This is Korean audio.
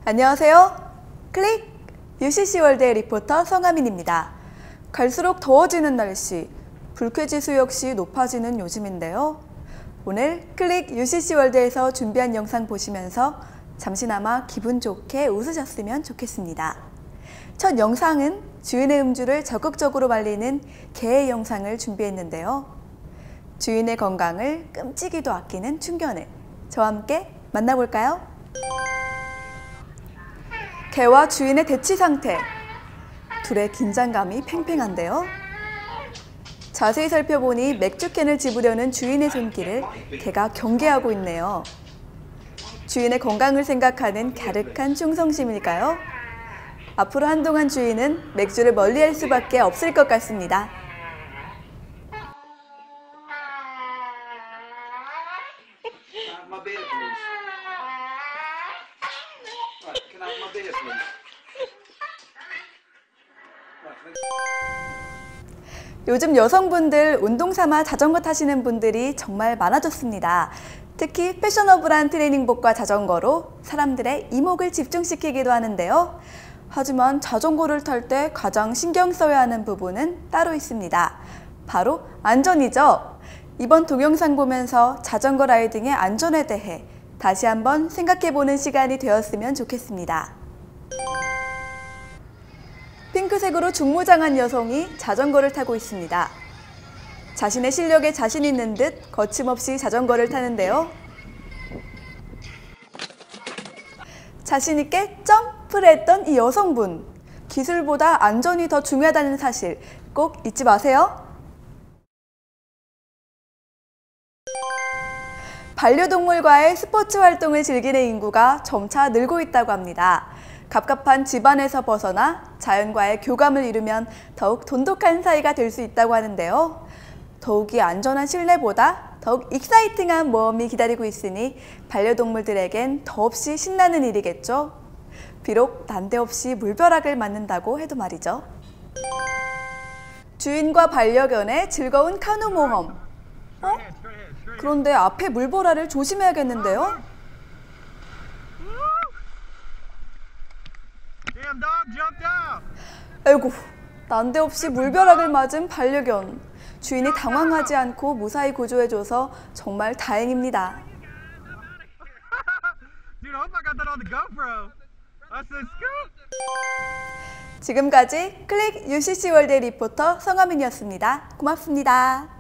안녕하세요. 클릭! UCC 월드의 리포터 성하민입니다. 갈수록 더워지는 날씨, 불쾌지수 역시 높아지는 요즘인데요. 오늘 클릭 UCC 월드에서 준비한 영상 보시면서 잠시나마 기분 좋게 웃으셨으면 좋겠습니다. 첫 영상은 주인의 음주를 적극적으로 말리는 개의 영상을 준비했는데요. 주인의 건강을 끔찍이도 아끼는 충견을 저와 함께 만나볼까요? 개와 주인의 대치 상태. 둘의 긴장감이 팽팽한데요. 자세히 살펴보니 맥주캔을 집으려는 주인의 손길을 개가 경계하고 있네요. 주인의 건강을 생각하는 갸륵한 충성심일까요? 앞으로 한동안 주인은 맥주를 멀리할 수밖에 없을 것 같습니다. 요즘 여성분들 운동 삼아 자전거 타시는 분들이 정말 많아졌습니다. 특히 패셔너블한 트레이닝복과 자전거로 사람들의 이목을 집중시키기도 하는데요. 하지만 자전거를 탈 때 가장 신경 써야 하는 부분은 따로 있습니다. 바로 안전이죠. 이번 동영상 보면서 자전거 라이딩의 안전에 대해 다시 한번 생각해보는 시간이 되었으면 좋겠습니다. 핑크색으로 중무장한 여성이 자전거를 타고 있습니다. 자신의 실력에 자신 있는 듯 거침없이 자전거를 타는데요. 자신 있게 점프를 했던 이 여성분. 기술보다 안전이 더 중요하다는 사실 꼭 잊지 마세요. 반려동물과의 스포츠 활동을 즐기는 인구가 점차 늘고 있다고 합니다. 갑갑한 집안에서 벗어나 자연과의 교감을 이루면 더욱 돈독한 사이가 될 수 있다고 하는데요. 더욱이 안전한 실내보다 더욱 익사이팅한 모험이 기다리고 있으니 반려동물들에겐 더없이 신나는 일이겠죠. 비록 난데없이 물벼락을 맞는다고 해도 말이죠. 주인과 반려견의 즐거운 카누 모험. 그런데 앞에 물보라를 조심해야겠는데요. 아이고, 난데없이 물벼락을 맞은 반려견. 주인이 당황하지 않고 무사히 구조해줘서 정말 다행입니다. 지금까지 클릭 UCC 월드의 리포터 성하민이었습니다. 고맙습니다.